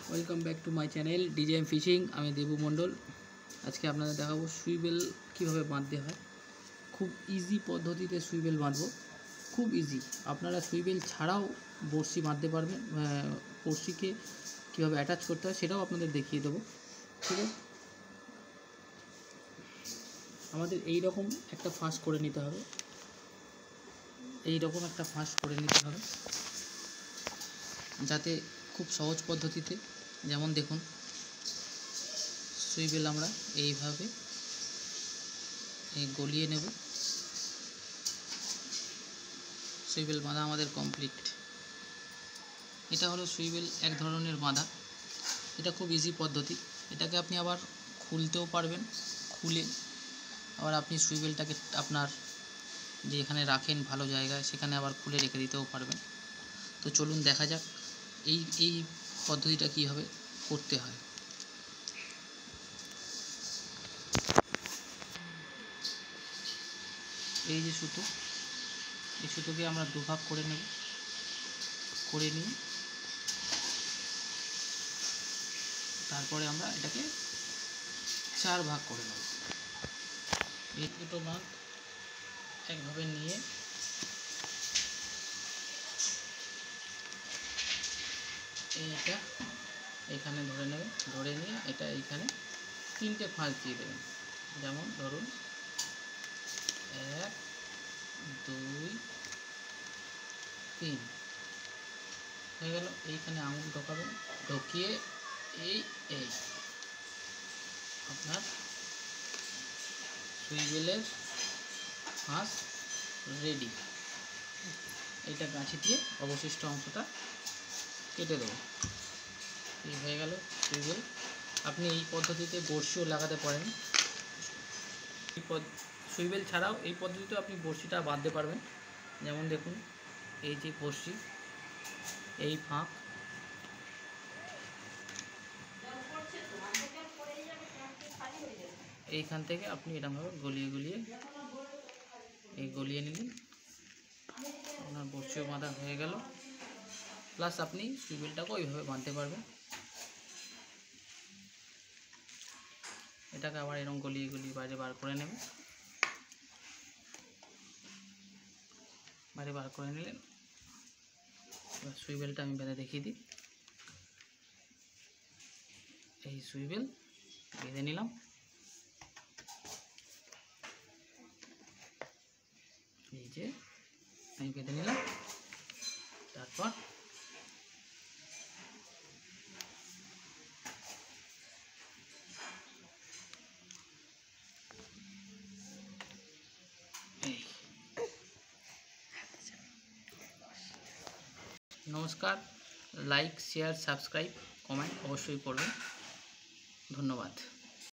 Welcome back to my channel DJM fishing. আমি দেবু মণ্ডল। আজকে আপনাদের দেখাবো সুইবেল কীভাবে বাঁধতে হয়। খুব ইজি পদ্ধতিতে সুইবেল বাঁধবো, খুব ইজি। আপনারা সুইবেল ছাড়াও বড়শি বাঁধতে পারবেন। বড়শিকে কীভাবে অ্যাটাচ করতে হয় সেটাও আপনাদের দেখিয়ে দেবো, ঠিক আছে। আমাদের এই রকম একটা ফাঁস করে নিতে হবে, যাতে খুব সহজ পদ্ধতিতে, যেমন দেখুন সুইবেল আমরা এইভাবে গলিয়ে নেব। সুইবেল বাঁধা আমাদের কমপ্লিট। এটা হলো সুইবেল এক ধরনের বাঁধা। এটা খুব ইজি পদ্ধতি। এটাকে আপনি আবার খুলতেও পারবেন, খুলে আবার আপনি সুইবেলটাকে আপনার যে এখানে রাখেন ভালো জায়গায় সেখানে আবার খুলে রেখে দিতেও পারবেন। তো চলুন দেখা যাক এই পদ্ধতিটা কীভাবে করতে হয়। এই যে সুতো, এই সুতোকে আমরা দুভাগ করে নেব, করে নিয়ে তারপরে আমরা এটাকে 4 ভাগ করে নেব। এই দুটো ভাগ একভাবে নিয়ে এইটা এখানে ধরে নেবেন, ধরে নিয়ে এটা এইখানে 3টে ফাঁক দিয়ে দেবেন। যেমন ধরুন 1 2 3 হয়ে গেল। এইখানে আঙুল ঢোকাবেন, ঢুকিয়ে এই আপনার সুইবেলের ফাঁস রেডি। এইটা গাঁছি দিয়ে অবশিষ্ট অংশটা কেটে দেবো। এই হয়ে গেল সুইবেল। আপনি এই পদ্ধতিতে বড়শিও লাগাতে পারেন। সুইবেল ছাড়াও এই পদ্ধতিতে আপনি বড়শিটা বাঁধতে পারবেন। যেমন দেখুন এই যে বড়শি, এই ফাঁক, এইখান থেকে আপনি এরকমভাবে গলিয়ে নিলেন, আপনার বড়শিও বাঁধা হয়ে গেল। প্লাস আপনি সুইবেলটাকেও এইভাবে বাঁধতে পারবেন। এটাকে আবার এরকম গলিয়ে বাইরে বার করে নেবেন। বাইরে বার করে নিলেন। এবার সুইবেলটা আমি বেঁধে দেখিয়ে দিই। এই সুইবেল বেঁধে নিলাম। এই যে আমি বেঁধে নিলাম। তারপর নমস্কার। লাইক, শেয়ার, সাবস্ক্রাইব, কমেন্ট অবশ্যই করবেন। ধন্যবাদ।